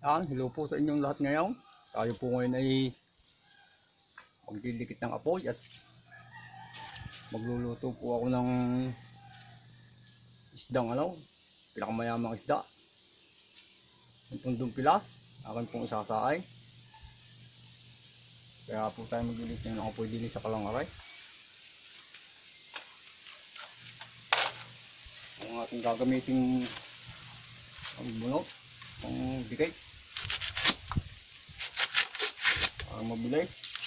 Hello po sa inyong lahat ngayon. Tayo po ngayon ay magdidikit ng apoy at magluluto po ako ng isdang pinakamayamang isda. Ang pundong pilas, akin pong isasaay. Kaya po tayo magdidikit ng apoy din sa kalangaray. Ang ating gagamiting ang bunot, ang dikit. Ang mabilis.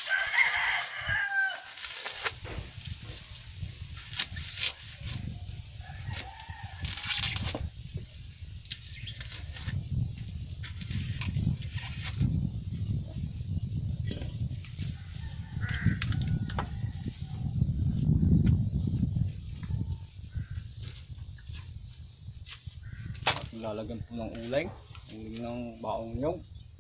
At lalagyan po ng uling ng baong nyog.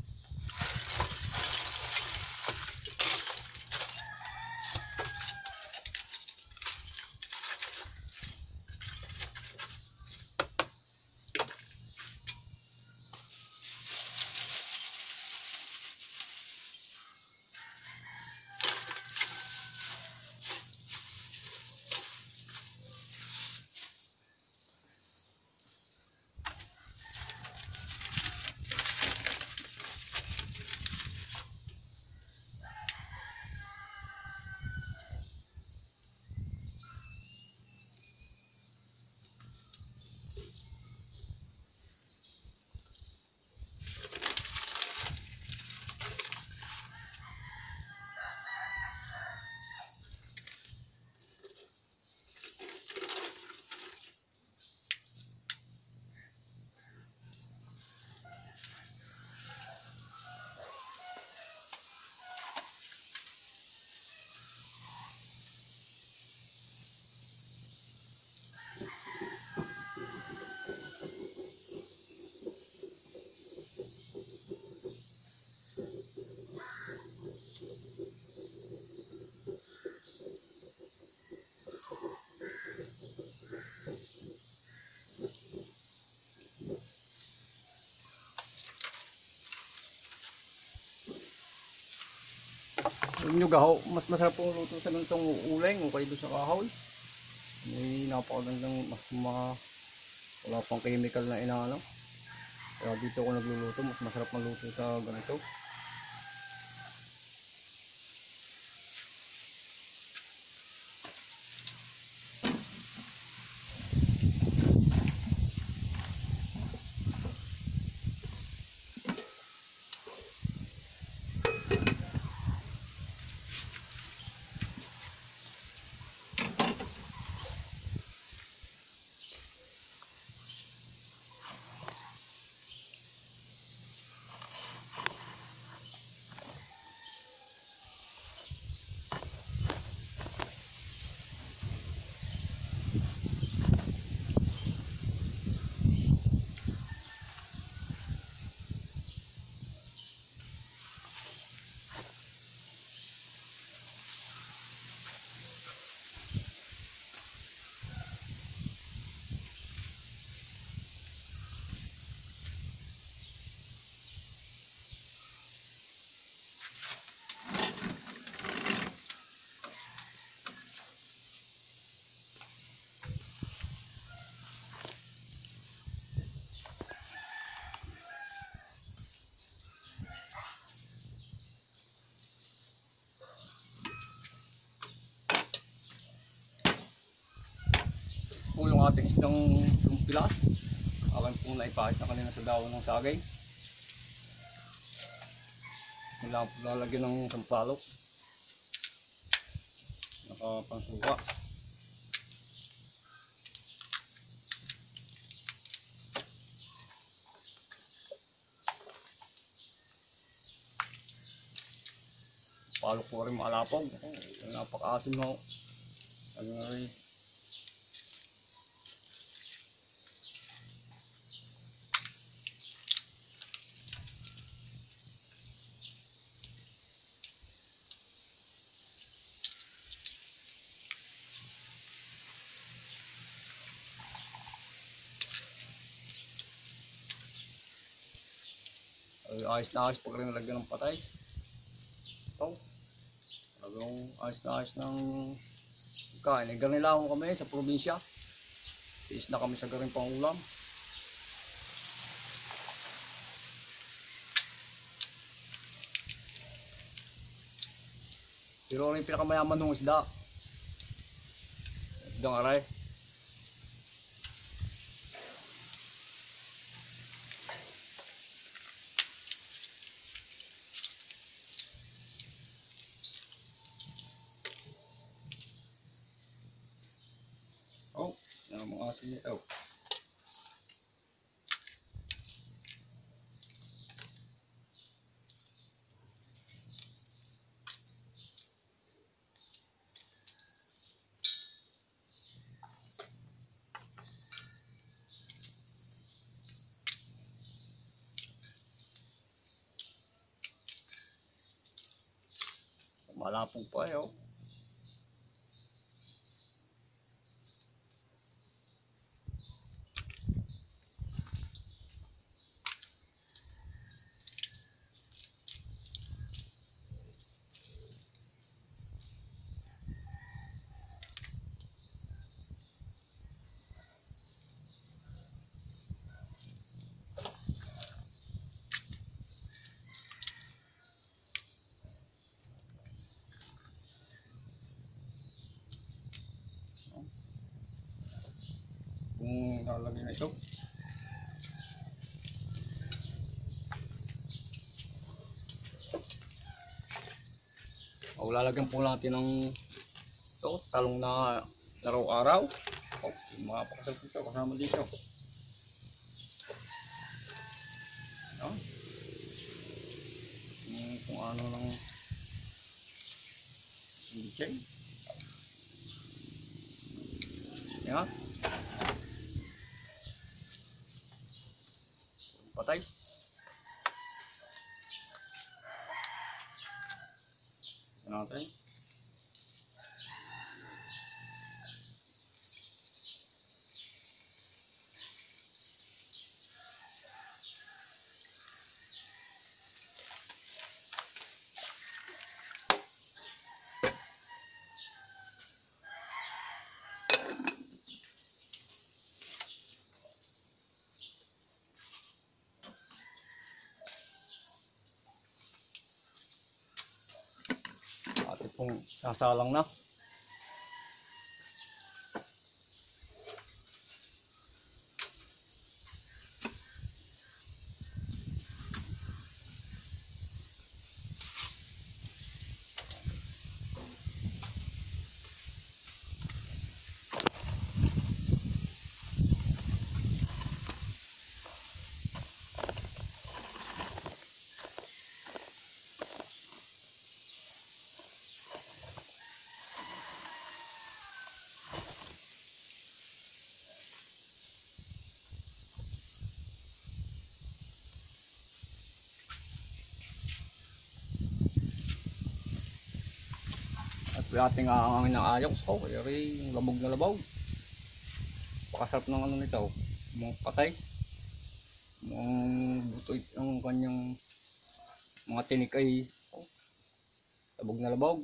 Yung gaho, mas masarap pong luto sa ganitong uling o kayo sa kahoy. May napakagandang wala pang chemical na inaano. Kaya dito ako nagluluto, mas masarap magluto sa ganito. Po yung ating isdang lumpilas. Akin pong naipahis na kanina sa dahon ng sagay. Wala po lalagyan ng sampalok. Nakapansuka. Palok po rin maalapog. Napaka-asim mo. Ay, Ayos na ayos pag rin nalagyan ng patay. Ito. Talagang ayos na ayos ng kain. Ganila ako kami sa probinsya. Tiis na kami sa garing pang ulam. Pero ano yung pinakamayaman ng isda? Isdang aray. Oh, yan ang mga asin nito. Malapong pa eh, oh. Kung lalagay na ito. O lalagyan po natin ng ito, talong na araw-araw. O, mga pakasal po ito kasama dito. O, kung ano lang hindi. Yan. Patay. Natin. Atin pong sasalang na. At ating aangin ng ayaw ko, yung labog na labaw. Pakasarap ng ano nito, mga patay. Mga butoy ang kanyang mga tinik ay labog na labog.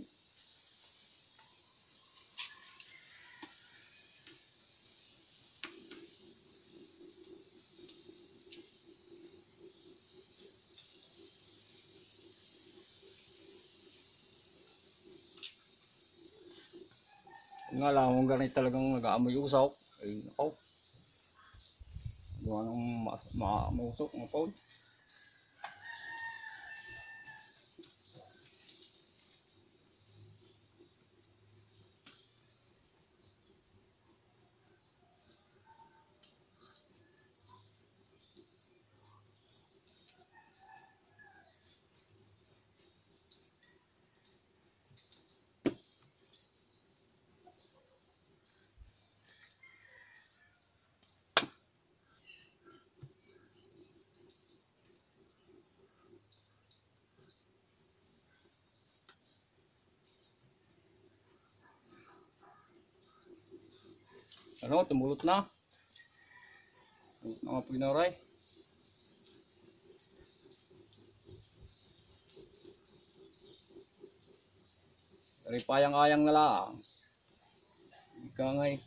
Nga lang, kung ganit talagang nag-aamoy usok, ay nakaw. Gawa ng mausok, mapaw. Ano, tumulot na. Tumulot na mga pinaray. Pero payang-ayang na lang. Ika nga eh.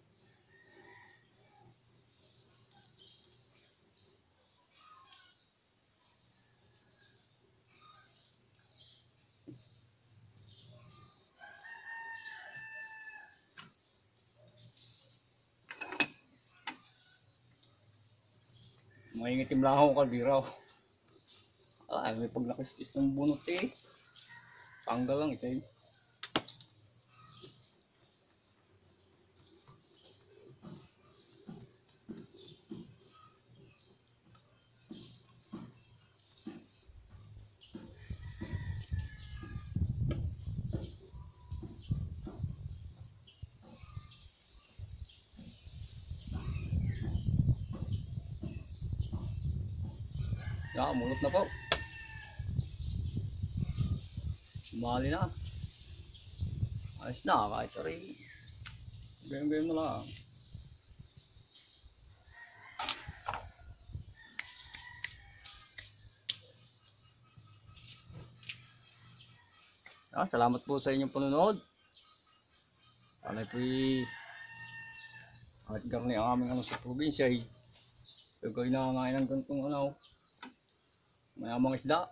Maingitim lang ako kaldira. Ay, may pag nakiskis ng bunot eh. Tanggal lang ito eh. Mulot na po. Sumali na. Ayos na, kahit rin. Gayong-gayong mo lang. Salamat po sa inyong panonood. Sana po'y kahit garni ang aming sa probinsya eh. Pagkay na ngayon ng gantong mayamang isda.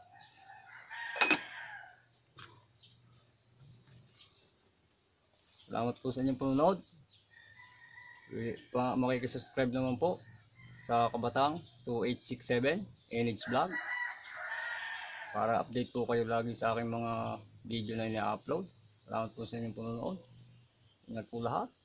Salamat po sa inyong panonood. Makikisubscribe naman po sa Kabatang 2867 NH Vlog para update po kayo lagi sa aking mga video na ina-upload. Salamat po sa inyong panonood. Ingat po lahat.